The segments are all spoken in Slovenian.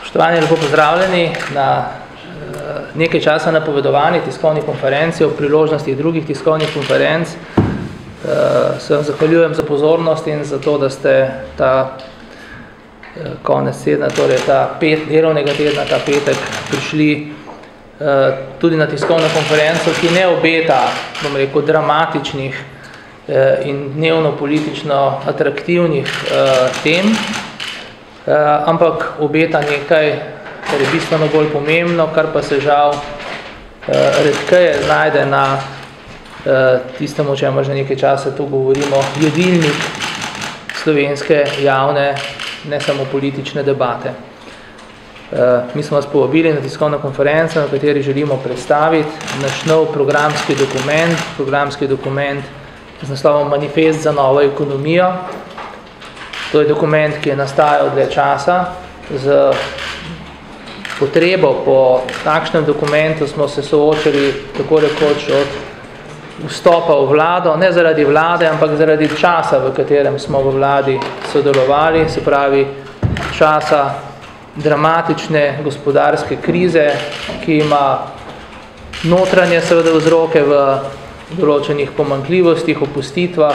Spoštovani, lepo pozdravljeni na nekaj časa napovedovani tiskovni konferenci o priložnosti drugih tiskovnih konferenc. Se vam zahvaljujem za pozornost in za to, da ste ta konec tedna, torej ta delovnega tedna, ta petek, prišli tudi na tiskovno konferenco, ki ne obeta, bom rekel, dramatičnih in dnevno politično atraktivnih tem, ampak obeta nekaj, kar je bistveno bolj pomembno, kar pa se žal redkeje znajde na tistemu, čemu že nekaj časa tu govorimo, jedilnik slovenske javne, ne samo politične debate. Mi smo vas povabili na tiskovno konferenco, na kateri želimo predstaviti naš nov programski dokument z naslovom Manifest za novo ekonomijo. To je dokument, ki je nastajal dlje časa. Z potrebo po takšnem dokumentu smo se soočili tako rekoč od vstopa v vlado, ne zaradi vlade, ampak zaradi časa, v katerem smo v vladi sodelovali, se pravi časa dramatične gospodarske krize, ki ima notranje seveda vzroke v določenih pomanjkljivostih, opustitvah,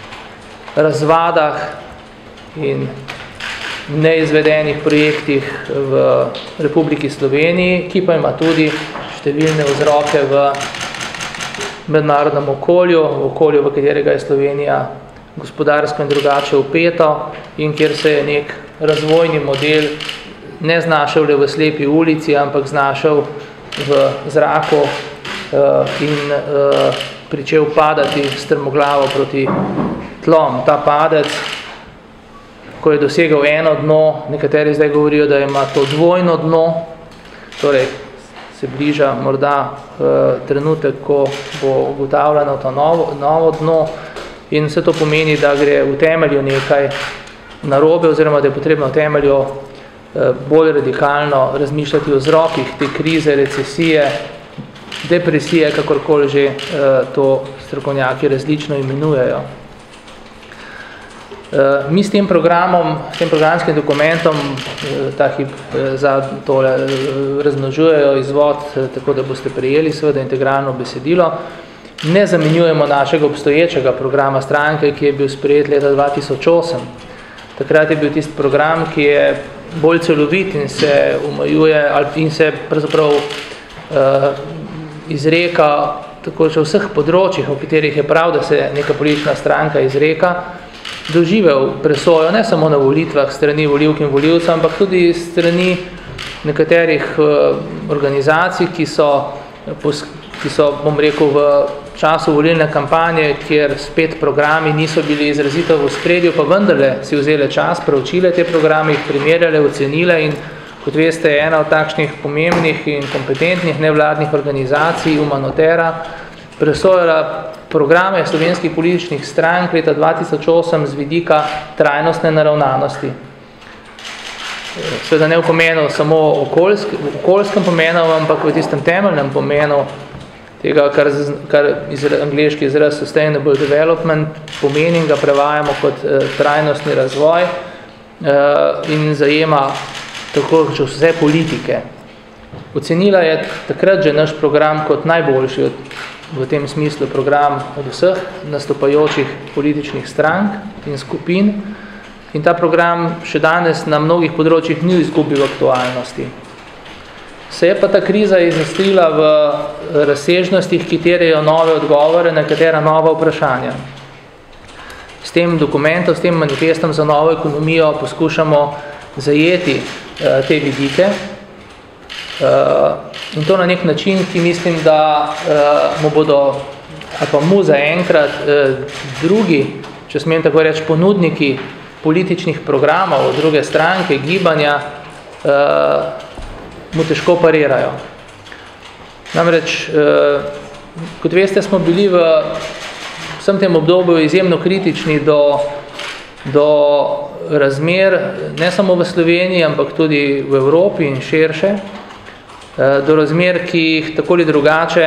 razvadah in neizvedenih projektih v Republiki Sloveniji, ki pa ima tudi številne vzroke v mednarodnem okolju, v okolju, v katerega je Slovenija gospodarsko in drugače vpeto in kjer se je nek razvojni model ne znašel le v slepi ulici, ampak znašel v zraku in pričel padati strmoglavo proti tlom. Ta padec, ko je dosegel eno dno, nekateri zdaj govorijo, da ima to dvojno dno, torej se bliža morda trenutek, ko bo ugotavljeno to novo dno in vse to pomeni, da gre v temelju nekaj narobe oziroma da je potrebno v temelju bolj radikalno razmišljati o vzrokih te krize, recesije, depresije, kakorkoli že to strokovnjaki različno imenujejo. Mi s tem programom, s tem programskim dokumentom ta hip za tole razmnožujejo izvod, tako da boste prejeli seveda integralno besedilo. Ne zamenjujemo našega obstoječega programa stranke, ki je bil sprejet leta 2008. Takrat je bil tisti program, ki je bolj celovit in se omejuje in se pravzaprav izreka tako v vseh področjih, o katerih je prav, da se neka politična stranka izreka, doživel presojo ne samo na volitvah strani volivk in volivcev, ampak tudi strani nekaterih organizacij, ki so, bom rekel, v času volilne kampanje, kjer spet programi niso bili izrazito v ospredju, pa vendarle si vzele čas, preučile te programe, jih primerjale, ocenile in kot veste, je ena od takšnih pomembnih in kompetentnih nevladnih organizacij, Umanotera, presojala programe slovenskih političnih strank leta 2008 z vidika trajnostne naravnanosti. Seveda ne v pomenu samo okoljskem pomenu, ampak v tistem temeljnem pomenu tega, kar angleški izraz sustainable development pomeni in ga prevajamo kot trajnostni razvoj in zajema tako vse politike. Ocenila je takrat že naš program kot najboljši v tem smislu program od vseh nastopajočih političnih strank in skupin in ta program še danes na mnogih področjih ni izgubil aktualnosti. Se je pa ta kriza iznestrila v razsežnostih, ki terjajo nove odgovore na katera nova vprašanja. S tem dokumentom, s tem manifestom za novo ekonomijo poskušamo zajeti te vidike in to na nek način, ki mislim, da mu bodo, ali pa mu zaenkrat drugi, če smem tako reči, ponudniki političnih programov, druge stranke, gibanja, mu težko parirajo. Namreč, kot veste, smo bili v vsem tem obdobju izjemno kritični do razmer, ne samo v Sloveniji, ampak tudi v Evropi in širše, do razmer, ki jih tako ali drugače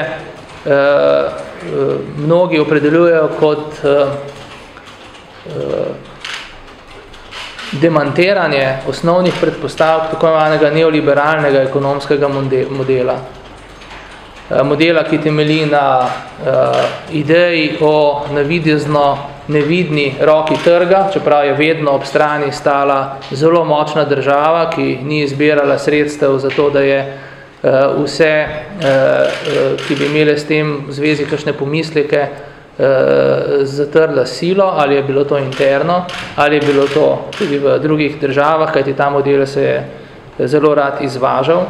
mnogi opredeljujejo kot demantiranje osnovnih predpostavk tako imenovanega neoliberalnega ekonomskega modela. Modela, ki temelji na ideji o navidezno nevidni roki trga, čeprav je vedno ob strani stala zelo močna država, ki ni izbirala sredstev za to, da je vse, ki bi imele s tem v zvezi kakšne pomisleke, zatrla silo, ali je bilo to interno, ali je bilo to tudi v drugih državah, kajti ta model se je zelo rad izvažal.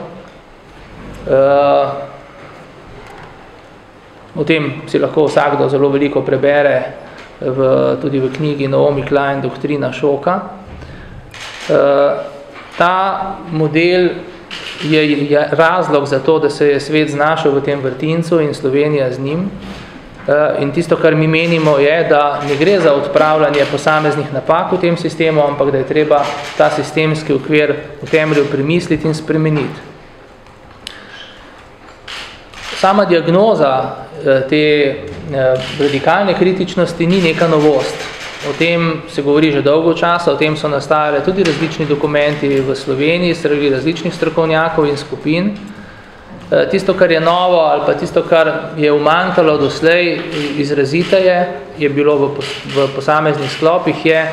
O tem si lahko vsakdo zelo veliko prebere tudi v knjigi Naomi Klein Doktrina šoka. Ta model je razlog za to, da se je svet znašel v tem vrtincu in Slovenija z njim. In tisto, kar mi menimo, je, da ne gre za odpravljanje posameznih napak v tem sistemu, ampak da je treba ta sistemski okvir v temelju premisliti in spremeniti. Sama diagnoza te radikalne kritičnosti ni neka novost. O tem se govori že dolgo časa, o tem so nastajale tudi različni dokumenti v Sloveniji, strani različnih strokovnjakov in skupin. Tisto, kar je novo ali pa tisto, kar je umanjkalo doslej izraziteje, je bilo v posameznih sklopih, je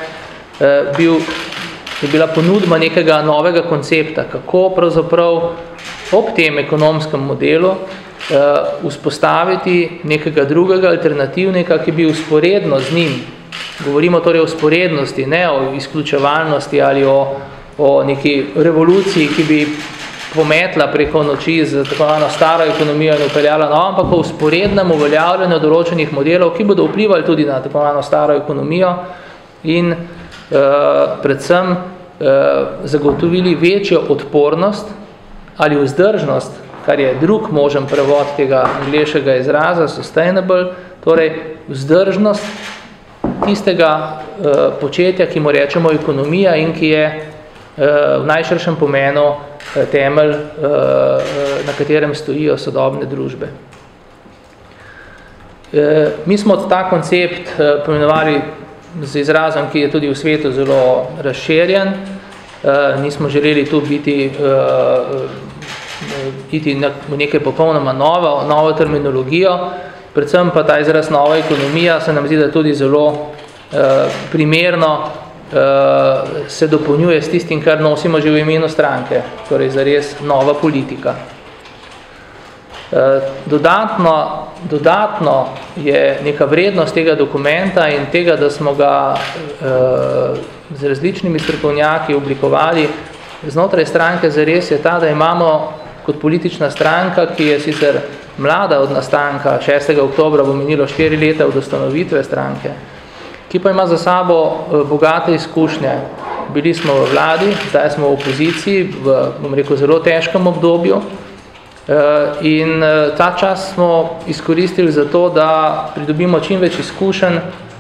bila ponudba nekega novega koncepta, kako pravzaprav ob tem ekonomskem modelu vzpostaviti nekega drugega alternativnega, ki bi usporedno z njim, govorimo torej o usporednosti, ne o izključevalnosti ali o neki revoluciji, ki bi pometla preko noči z tako imenovano staro ekonomijo in upeljala novo, ampak o usporednem uveljavljanju določenih modelov, ki bodo vplivali tudi na tako imenovano staro ekonomijo in predvsem zagotovili večjo odpornost ali vzdržnost, kar je drug možen prevod tega angleškega izraza, sustainable, torej vzdržnost tistega početja, ki mu rečemo ekonomija in ki je v najširšem pomenu temelj, na katerem stojijo sodobne družbe. Mi smo ta koncept pomenovali z izrazom, ki je tudi v svetu zelo razširjen. Nismo želeli tu iti v nekaj popolnoma novo terminologijo, predvsem pa ta izraz nova ekonomija se nam zdi, da tudi zelo primerno se dopolnjuje s tistim, kar nosimo že v imenu stranke, torej zares nova politika. Dodatno je neka vrednost tega dokumenta in tega, da smo ga z različnimi strokovnjaki oblikovali znotraj stranke, zares je ta, da imamo kot politična stranka, ki je sicer mlada od nastanka, 6. oktobra bo minilo 4 leta od ustanovitve stranke, ki pa ima za sabo bogate izkušnje. Bili smo v vladi, zdaj smo v opoziciji, bom rekel, zelo težkem obdobju in ta čas smo izkoristili za to, da pridobimo čim več izkušenj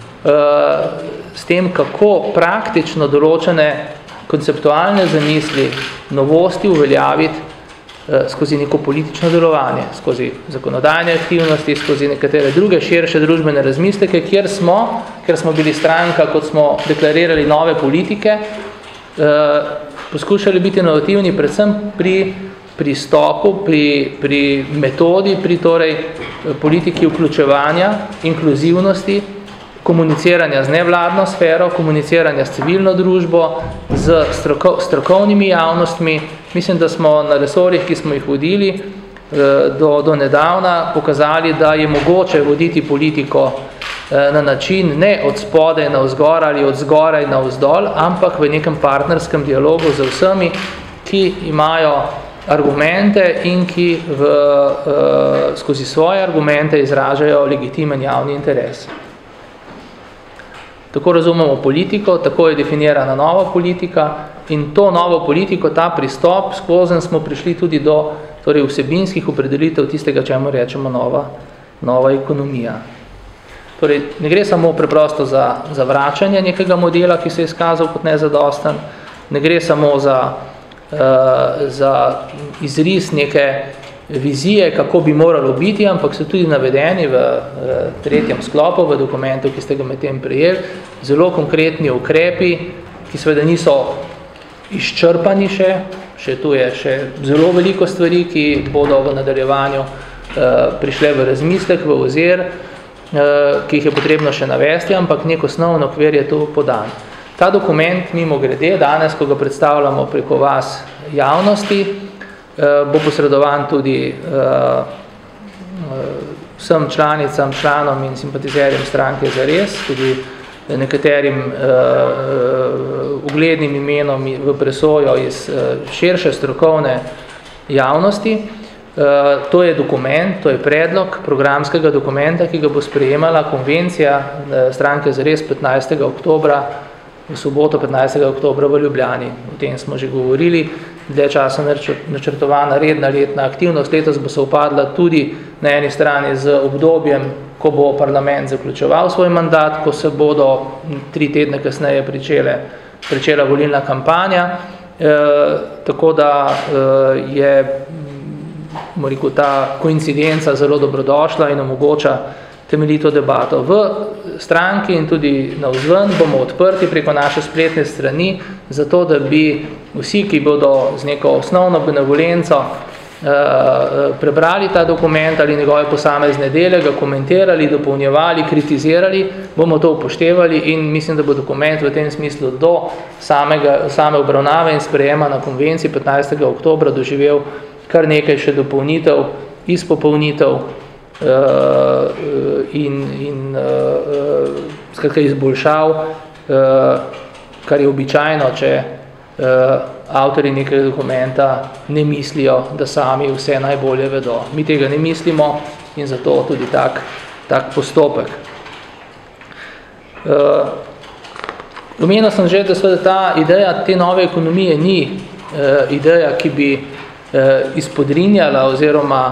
s tem, kako praktično določene konceptualne zamisli, novosti uveljaviti skozi neko politično delovanje, skozi zakonodajne aktivnosti, skozi nekatere druge širše družbene razmisleke, kjer smo bili stranka, kot smo deklarirali nove politike, poskušali biti inovativni predvsem pri pristopu, pri metodi, pri torej politiki vključevanja, inkluzivnosti, komuniciranja z nevladno sfero, komuniciranja s civilno družbo, z strokovnimi javnostmi. Mislim, da smo na resorjih, ki smo jih vodili do nedavna, pokazali, da je mogoče voditi politiko na način ne od spodaj na vzgor ali od zgoraj na vzdolj, ampak v nekem partnerskem dialogu z vsemi, ki imajo argumente in ki skozi svoje argumente izražajo legitimen javni interes. Tako razumemo politiko, tako je definirana nova politika in to novo politiko, ta pristop, skozen smo prišli tudi do torej vsebinskih opredelitev tistega, čemu rečemo nova ekonomija. Torej, ne gre samo preprosto za vračanje nekega modela, ki se je izkazal kot nezadosten, ne gre samo za izris neke vizije, kako bi moralo biti, ampak so tudi navedeni v tretjem sklopu, v dokumentu, ki ste ga medtem prejeli, zelo konkretni ukrepi, ki seveda niso izčrpani še tu je še zelo veliko stvari, ki bodo v nadaljevanju prišle v razmislek, v ozir, ki jih je potrebno še navesti, ampak nek osnovni okvir je tu podan. Ta dokument, mimo grede, danes, ko ga predstavljamo preko vas javnosti, bo posredovan tudi vsem članicam, članom in simpatizerjem stranke Zares, tudi nekaterim uglednim imenom v presojo iz širše strokovne javnosti. To je dokument, to je predlog programskega dokumenta, ki ga bo sprejemala konvencija stranke Zares 15. oktobra, v soboto 15. oktobra v Ljubljani. O tem smo že govorili, dlje časa načrtovana redna letna aktivnost. Letos bo se upadla tudi na eni strani z obdobjem, ko bo parlament zaključeval svoj mandat, ko se bodo 3 tedne kasneje pričela volilna kampanja, tako da je ta koincidenca zelo dobrodošla in omogoča temeljito debato. V stranki in tudi navzven bomo odprti preko naše spletne strani, zato da bi vsi, ki bodo z neko osnovno benevolenco prebrali ta dokument ali njegove posamezne dele, ga komentirali, dopolnjevali, kritizirali, bomo to upoštevali in mislim, da bo dokument v tem smislu do same obravnave in sprejema na konvenciji 15. oktobra doživel kar nekaj še dopolnitev, izpopolnitev in skratka izboljšav, kar je običajno, če avtorji nekega dokumenta ne mislijo, da sami vse najbolje vedo. Mi tega ne mislimo in zato tudi tak postopek. Omenil sem že, da seveda ta ideja te nove ekonomije ni ideja, ki bi izpodrinjala oziroma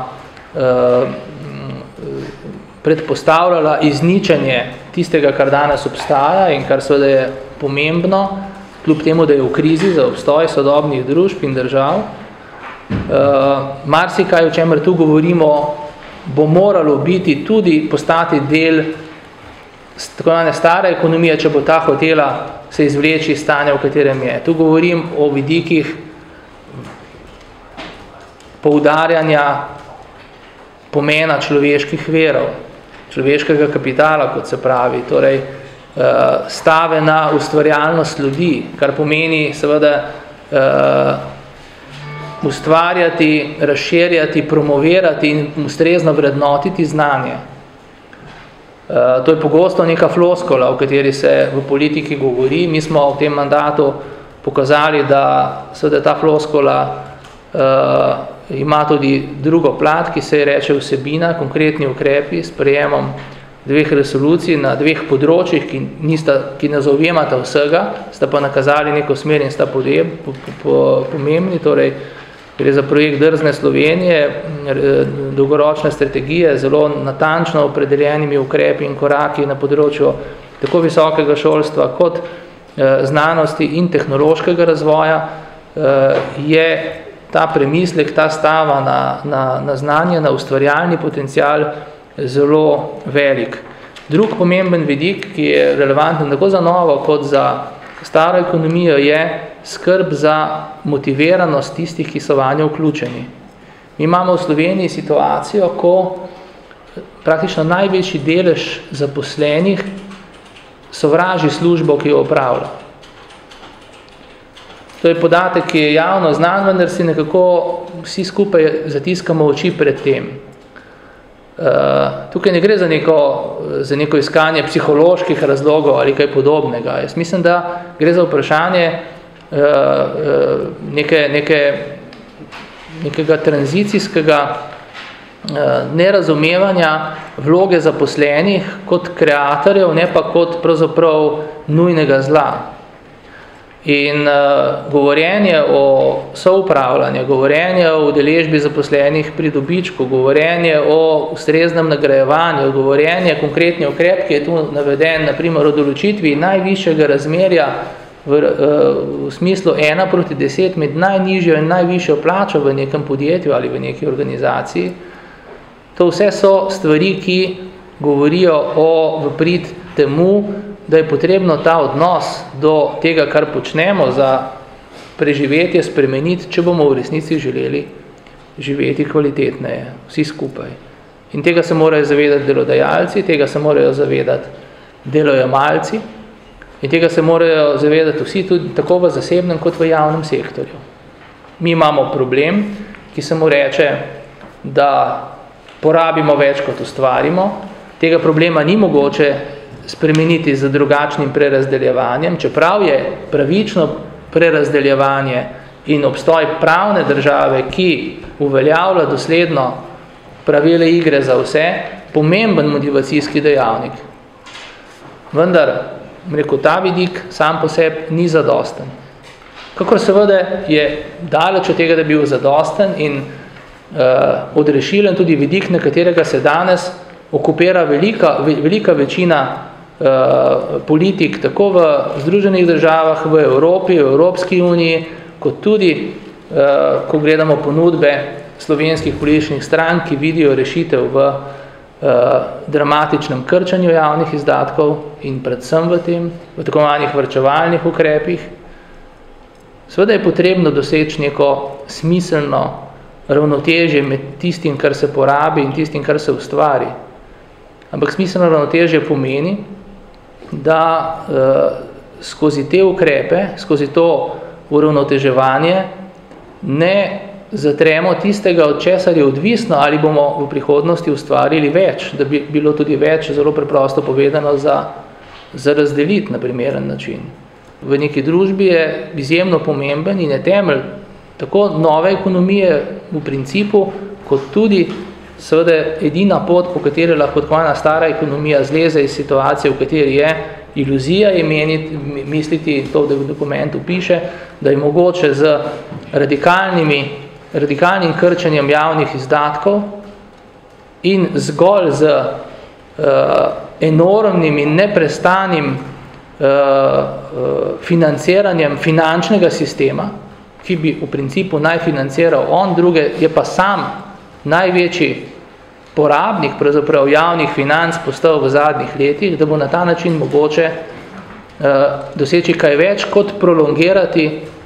predpostavljala izničenje tistega, kar danes obstaja in kar seveda je pomembno, kljub temu, da je v krizi za obstoj sodobnih družb in držav. Marsikaj, o čemer tu govorimo, bo moralo biti tudi postati del tako imenovane stare ekonomije, če bo ta hotela se izvleči iz stanja, v katerem je. Tu govorim o vidikih poudarjanja pomena človeških verov, človeškega kapitala, kot se pravi, torej stave na ustvarjalnost ljudi, kar pomeni seveda ustvarjati, razširjati, promovirati in ustrezno vrednotiti znanje. To je pogosto neka floskola, o kateri se v politiki govori. Mi smo v tem mandatu pokazali, da seveda ta floskola ima tudi drugo plat, ki se reče vsebina, konkretni ukrepi s prejemom 2 resolucij na 2 področjih, ki ne zaobjemata vsega, sta pa nakazali neko smer in sta pomembni, torej gre za projekt Drzne Slovenije, dolgoročne strategije, zelo natančno opredeljenimi ukrepi in koraki na področju tako visokega šolstva kot znanosti in tehnološkega razvoja, je ta premislek, ta stava na znanje, na ustvarjalni potencial zelo velik. Drug pomemben vidik, ki je relevanten tako za novo kot za staro ekonomijo, je skrb za motiviranost tistih, ki so vanjo vključeni. Mi imamo v Sloveniji situacijo, ko praktično največji delež zaposlenih sovraži službo, ki jo opravlja. To je podatek, ki je javno znan, vendar si nekako vsi skupaj zatiskamo oči pred tem. Tukaj ne gre za neko iskanje psiholoških razlogov ali kaj podobnega. Jaz mislim, da gre za vprašanje nekega tranzicijskega nerazumevanja vloge zaposlenih kot kreatorjev, ne pa kot pravzaprav nujnega zla. In govorjenje o soupravljanju, govorjenje o udeležbi zaposlenih pri dobičku, govorjenje o ustreznem nagrajevanju, govorjenje konkretni ukrep, ki je tu naveden, naprimer o določitvi najvišjega razmerja v smislu 1:10 med najnižjo in najvišjo plačo v nekem podjetju ali v neki organizaciji. To vse so stvari, ki govorijo v prid temu, da je potrebno ta odnos do tega, kar počnemo za preživetje, spremeniti, če bomo v resnici želeli živeti kvalitetneje, vsi skupaj. In tega se morajo zavedati delodajalci, tega se morajo zavedati delojemalci in tega se morajo zavedati vsi tudi tako v zasebnem kot v javnem sektorju. Mi imamo problem, ki se mu reče, da porabimo več kot ustvarimo. Tega problema ni mogoče spremeniti z drugačnim prerazdeljevanjem, čeprav je pravično prerazdeljevanje in obstoj pravne države, ki uveljavlja dosledno pravile igre za vse, pomemben motivacijski dejavnik. Vendar, ta vidik sam po sebi ni zadosten. Kakor seveda je daleč od tega, da bi bil zadosten in odrešilen tudi vidik, na katerega se danes okupira velika večina politik, tako v Združenih državah, v Evropi, v Evropski uniji, kot tudi, ko gledamo ponudbe slovenskih političnih strank, ki vidijo rešitev v dramatičnem krčanju javnih izdatkov in predvsem v tako imenovanih varčevalnih ukrepih. Seveda je potrebno doseči neko smiselno ravnotežje med tistim, kar se porabi in tistim, kar se ustvari. Ampak smiselno ravnotežje pomeni, da skozi te ukrepe, skozi to uravnoteževanje ne zatremo tistega, od česar je odvisno, ali bomo v prihodnosti ustvarili več, da bi bilo tudi več, zelo preprosto povedano, za razdeliti na primeren način. V neki družbi je izjemno pomemben in je temelj tako nove ekonomije v principu, kot tudi seveda edina pot, po kateri lahko tako ena stara ekonomija zleze iz situacije, v kateri je iluzija je misliti, to v dokumentu piše, da je mogoče z radikalnim krčenjem javnih izdatkov in zgolj z enormnim in neprestanim financiranjem finančnega sistema, ki bi v principu naj financiral on, druge je pa sam največji porabnik pravzaprav javnih financ postal v zadnjih letih, da bo na ta način mogoče doseči kaj več, kot prolongirati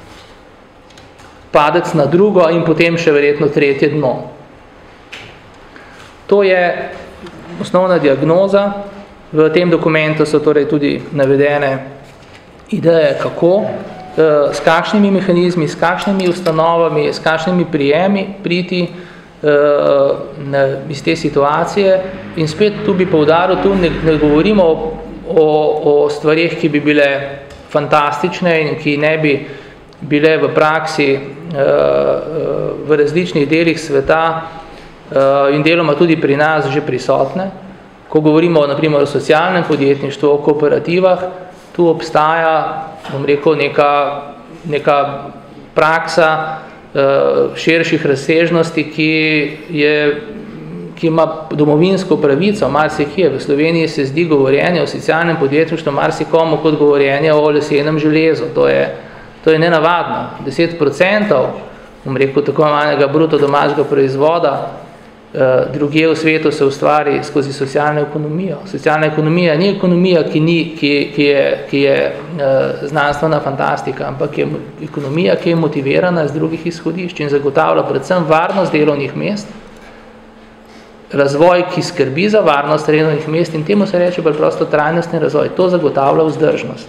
padec na drugo in potem še verjetno tretje dno. To je osnovna diagnoza. V tem dokumentu so torej tudi navedene ideje, kako, s kakšnimi mehanizmi, s kakšnimi ustanovami, s kakšnimi prijemi priti iz te situacije. In spet tu bi poudaril, tu ne govorimo o stvarih, ki bi bile fantastične in ki ne bi bile v praksi v različnih delih sveta in deloma tudi pri nas že prisotne. Ko govorimo na primer o socialnem podjetništvu, o kooperativah, tu obstaja, bom rekel, neka praksa širših razsežnosti, ki ima domovinsko pravico, marsikje. V Sloveniji se zdi govorjenje o socialnem podjetništvu marsikomu kot govorjenje o lesenem železu. To je nenavadno. 10%, bom rekel, tako imenovanega bruto domačega proizvoda drugje v svetu se ustvari skozi socialno ekonomijo. Socialna ekonomija ni ekonomija, ki je znanstvena fantastika, ampak je ekonomija, ki je motivirana z drugih izhodišč in zagotavlja predvsem varnost delovnih mest, razvoj, ki skrbi za varnost delovnih mest in temu se reče preprosto trajnostni razvoj. To zagotavlja vzdržnost.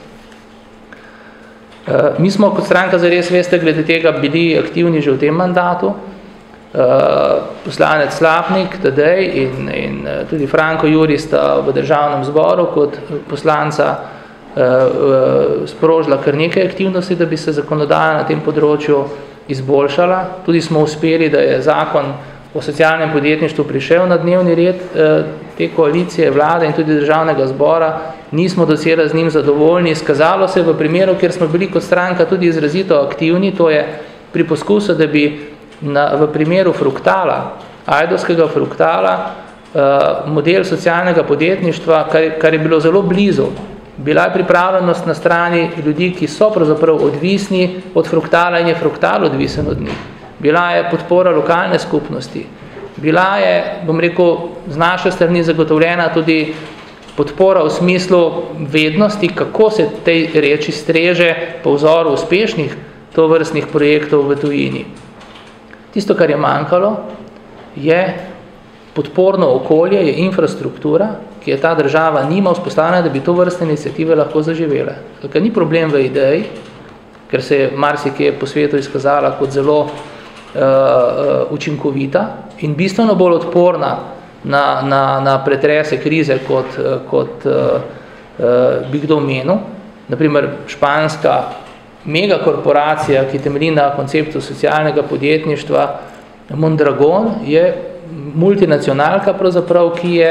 Mi smo kot stranka zares, veste, glede tega bili aktivni že v tem mandatu. Poslanec Slapnik, Tadej in tudi Franko Juri sta v državnem zboru kot poslanca sprožila kar nekaj aktivnosti, da bi se zakonodaja na tem področju izboljšala. Tudi smo uspeli, da je zakon o socialnem podjetništvu prišel na dnevni red te koalicije, vlade in tudi državnega zbora. Nismo docela z njim zadovoljni. Izkazalo se v primeru, kjer smo bili kot stranka tudi izrazito aktivni, to je pri poskusu, da bi v primeru Fruktala, ajdovskega Fruktala, model socialnega podjetništva, kar je bilo zelo blizu. Bila je pripravljenost na strani ljudi, ki so pravzaprav odvisni od Fruktala in je Fruktal odvisen od njih. Bila je podpora lokalne skupnosti. Bila je, bom rekel, z naše strani zagotovljena tudi podpora v smislu vednosti, kako se tej reči streže po vzoru uspešnih tovrstnih projektov v tujini. Tisto, kar je manjkalo, je podporno okolje, je infrastruktura, ki je ta država nima vzpostavljena, da bi to vrste iniciative lahko zaživele. Ker ni problem v ideji, ker se je marsikje po svetu izkazala kot zelo učinkovita in bistveno bolj odporna na pretrese krize, kot bi kdo menil. Naprimer, španska megakorporacija, ki temelji na konceptu socialnega podjetništva, Mondragon, je multinacionalka pravzaprav, ki je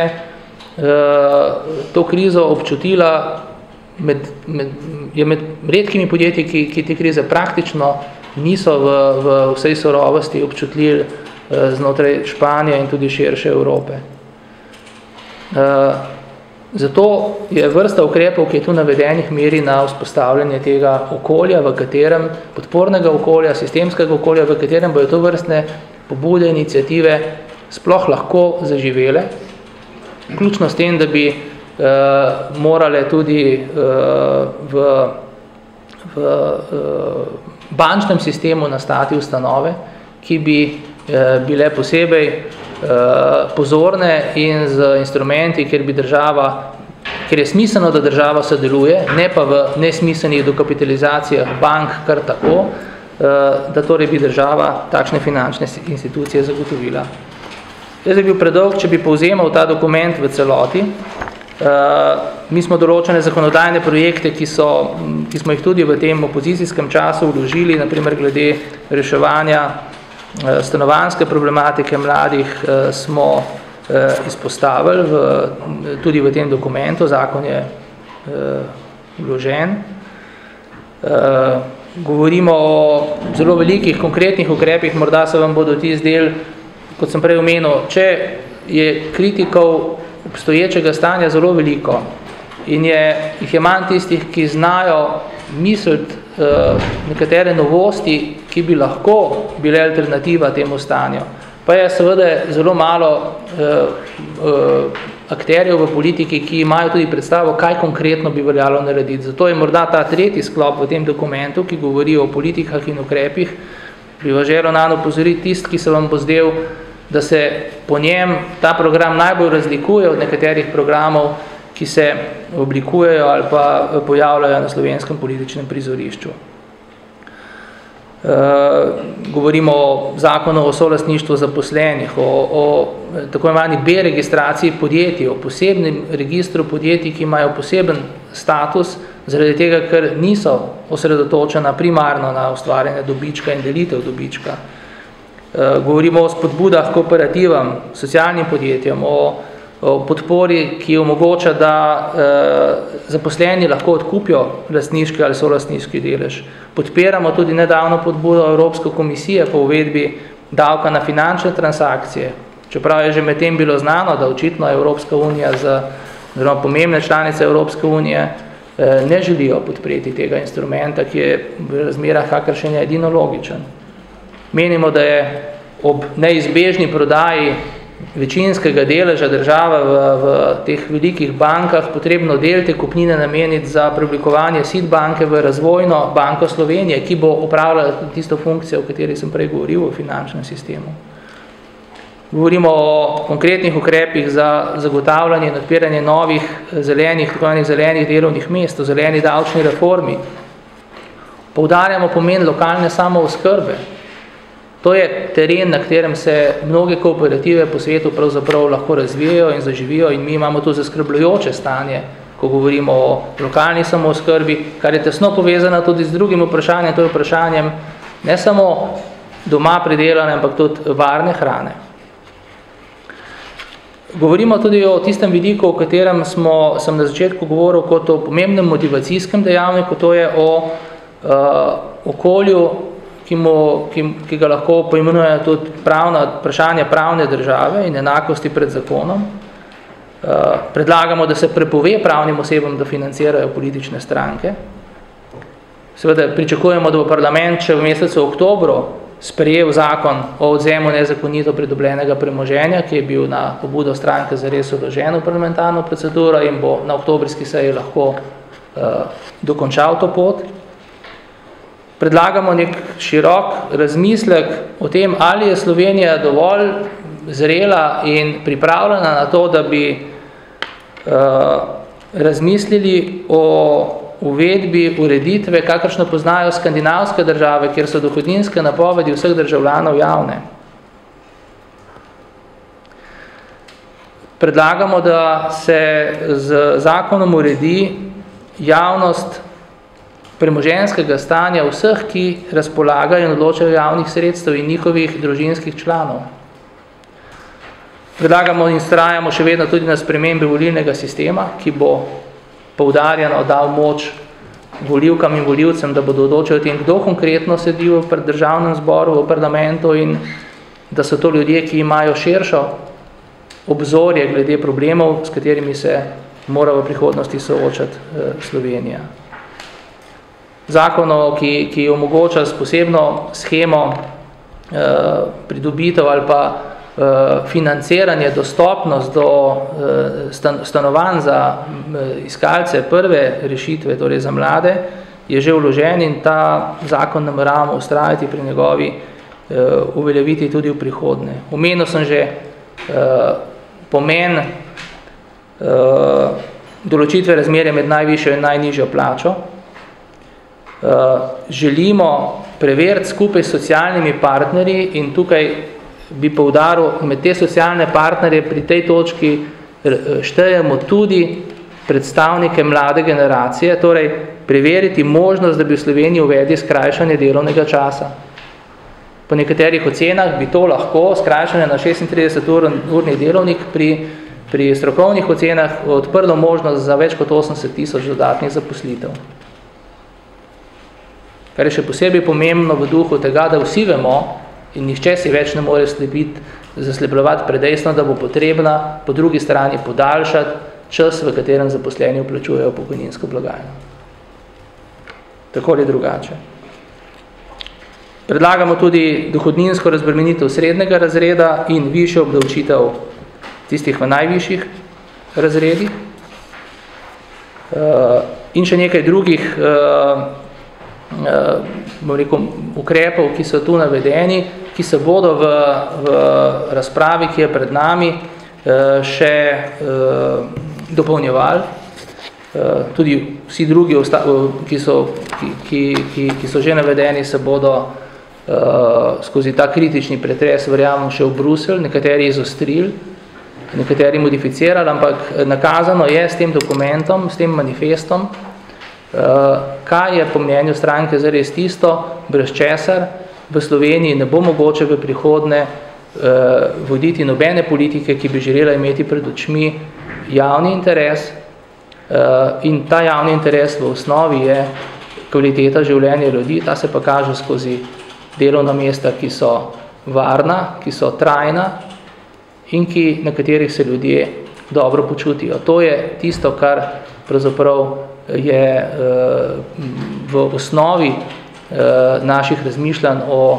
to krizo občutila med redkimi podjetji, ki te krize praktično niso v vsej surovosti občutili znotraj Španije in tudi širše Evrope. Zato je vrsta ukrepov, ki je tu navedenih, meri na vzpostavljanje tega okolja, v katerem, podpornega okolja, sistemskega okolja, v katerem bojo to vrstne pobude, iniciative sploh lahko zaživele, vključno s tem, da bi morale tudi v bančnem sistemu nastati ustanove, ki bi bile posebej pozorne in z instrumenti, kjer je smiselno, da država sodeluje, ne pa v nesmiselnih dokapitalizacijah bank kar tako, da torej bi država takšne finančne institucije zagotovila. Jaz bi bil predolg, če bi povzemal ta dokument v celoti. Mi smo določene zakonodajne projekte, ki smo jih tudi v tem opozicijskem času vložili, naprimer glede reševanja stanovanjske problematike mladih, smo izpostavili tudi v tem dokumentu, zakon je vložen. Govorimo o zelo velikih konkretnih ukrepih, morda se vam bodo ti zdeli, kot sem prej omenil, če je kritikov obstoječega stanja zelo veliko in jih je manj tistih, ki znajo misliti nekatere novosti, ki bi lahko bile alternativa temu stanju. Pa je seveda zelo malo akterjev v politiki, ki imajo tudi predstavo, kaj konkretno bi veljalo narediti. Zato je morda ta tretji sklop v tem dokumentu, ki govori o politikah in ukrepih, bi vas želel nanj opozoriti tist, ki se vam bo zdel, da se po njem ta program najbolj razlikuje od nekaterih programov, ki se oblikujejo ali pa pojavljajo na slovenskem političnem prizorišču. Govorimo o zakonu o solastništvu zaposlenih, o tako imenovani B-registraciji podjetij, o posebnem registru podjetij, ki imajo poseben status, zaradi tega, ker niso osredotočena primarno na ustvarjanje dobička in delitev dobička. Govorimo o spodbudah kooperativam, socialnim podjetjem, o podpori, ki omogoča, da zaposleni lahko odkupijo lastniški ali solastniški delež. Podpiramo tudi nedavno podbudo Evropske komisije po uvedbi davka na finančne transakcije, čeprav je že med tem bilo znano, da očitno Evropska unija oziroma pomembne članice Evropske unije ne želijo podpreti tega instrumenta, ki je v razmerah kakršen je edino logičen. Menimo, da je ob neizbežni prodaji večinskega deleža države v teh velikih bankah potrebno del te kupnine nameniti za preoblikovanje SID banke v razvojno banko Slovenije, ki bo opravljala tisto funkcijo, o kateri sem prej govoril, v finančnem sistemu. Govorimo o konkretnih ukrepih za zagotavljanje in odpiranje novih zelenih delovnih mest, o zeleni davčni reformi. Poudarjamo pomen lokalne samooskrbe. To je teren, na katerem se mnoge kooperative po svetu pravzaprav lahko razvijajo in zaživijo in mi imamo tu zaskrbljujoče stanje, ko govorimo o lokalni samooskrbi, kar je tesno povezano tudi z drugim vprašanjem, to je vprašanjem ne samo doma pridelane, ampak tudi varne hrane. Govorimo tudi o tistem vidiku, o katerem sem na začetku govoril kot o pomembnem motivacijskem dejavniku, to je o okolju, ki ga lahko poimenuje tudi vprašanje pravne države in enakosti pred zakonom. Predlagamo, da se prepove pravnim osebam, da financirajo politične stranke. Seveda pričakujemo, da bo parlament še v mesecu oktobru sprejel zakon o odzemu nezakonito pridobljenega premoženja, ki je bil na pobudo stranke zares vložen v parlamentarno proceduro in bo na oktobrski seji lahko dokončal to pot. Predlagamo nek širok razmislek o tem, ali je Slovenija dovolj zrela in pripravljena na to, da bi razmislili o uvedbi ureditve, kakršno poznajo skandinavske države, kjer so dohodninske napovedi vseh državljanov javne. Predlagamo, da se z zakonom uredi javnost premoženjskega stanja vseh, ki razpolagajo in odločajo javnih sredstev in njihovih družinskih članov. Predlagamo in vztrajamo še vedno tudi na spremembe volilnega sistema, ki bo poudarjeno dal moč volivkam in volivcem, da bodo odločili o tem, kdo konkretno sedi v državnem zboru, v parlamentu in da so to ljudje, ki imajo širšo obzorje glede problemov, s katerimi se mora v prihodnosti soočati Slovenija. Zakon, ki omogoča s posebno shemo pridobitev ali pa financiranje, dostopnost do stanovanj za iskalce prve rešitve, torej za mlade, je že vložen in ta zakon nameravamo ustrajati pri njegovi uveljaviti tudi v prihodnje. Omenil sem že pomen določitve razmerja med najvišjo in najnižjo plačo. Želimo preveriti skupaj s socialnimi partnerji in tukaj bi poudaril, med te socialne partnerje pri tej točki štejemo tudi predstavnike mlade generacije, torej preveriti možnost, da bi v Sloveniji uvedli skrajšanje delovnega časa. Po nekaterih ocenah bi to lahko skrajšanje na 36-urni delovnik pri strokovnih ocenah odprlo možnost za več kot 80.000 dodatnih zaposlitev. Kar je še posebej pomembno v duhu tega, da vsi vemo, in nihče si več ne more zaslepljevati pred dejstvom, da bo potrebna po drugi strani podaljšati čas, v katerem zaposleni vplačujejo pokojninsko blagajno. Tako ali drugače. Predlagamo tudi dohodninsko razbremenitev srednjega razreda in višjo obdavčitev tistih v najvišjih razredih. In še nekaj drugih ukrepov, ki so tu navedeni, ki se bodo v razpravi, ki je pred nami, še dopolnjevali. Tudi vsi drugi, ki so že navedeni, se bodo skozi ta kritični pretres, verjamem, še v Bruselj, nekateri izostrili, nekateri modificirali, ampak nakazano je s tem dokumentom, s tem manifestom, kaj je po mnenju stranke zares tisto, brez česar v Sloveniji ne bo mogoče v prihodnje voditi nobene politike, ki bi želela imeti pred očmi javni interes, in ta javni interes v osnovi je kvaliteta življenja ljudi, ta se pa kaže skozi delovna mesta, ki so varna, ki so trajna in na katerih se ljudje dobro počutijo. To je tisto, kar pravzaprav je v osnovi naših razmišljanj o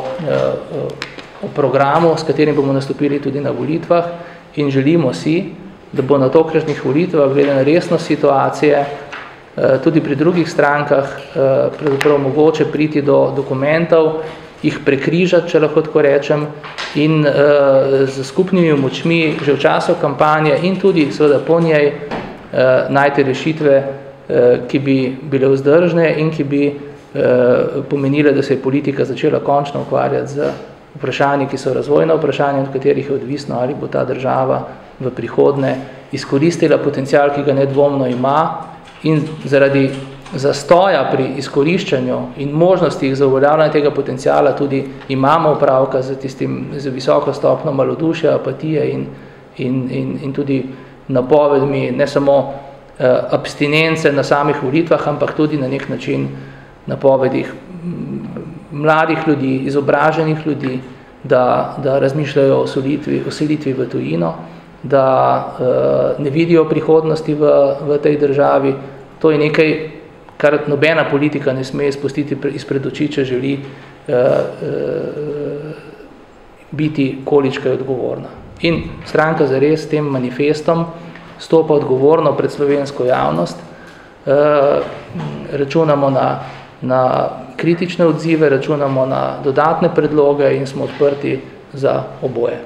programu, s katerim bomo nastopili tudi na volitvah in želimo si, da bo na tokratnih volitvah, glede na resnost situacije, tudi pri drugih strankah pravzaprav mogoče priti do dokumentov, jih prekrižati, če lahko tako rečem, in z skupnimi močmi že v času kampanje in tudi seveda po njej najti rešitve, ki bi bile vzdržne in ki bi pomenile, da se je politika začela končno ukvarjati z vprašanji, ki so razvojna vprašanja, od katerih je odvisno, ali bo ta država v prihodnje izkoristila potencial, ki ga nedvomno ima, in zaradi zastoja pri izkoriščanju in možnostih za uveljavljanje tega potenciala tudi imamo opravka z visoko stopno malodušja, apatije in tudi napovedmi, ne samo abstinence na samih volitvah, ampak tudi na nek način napovedih mladih ljudi, izobraženih ljudi, da razmišljajo o selitvi v tujino, da ne vidijo prihodnosti v tej državi. To je nekaj, kar nobena politika ne sme izpustiti izpred oči, če želi biti količkaj odgovorna. In stranka zares s tem manifestom stopa odgovorno pred slovensko javnost, računamo na kritične odzive, računamo na dodatne predloge in smo odprti za oboje.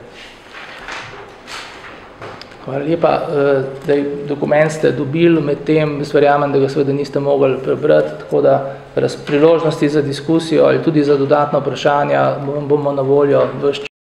Hvala lepa. Dokument ste dobili, med tem verjamem, da ga seveda niste mogli prebrati, tako da priložnosti za diskusijo ali tudi za dodatna vprašanja bomo na voljo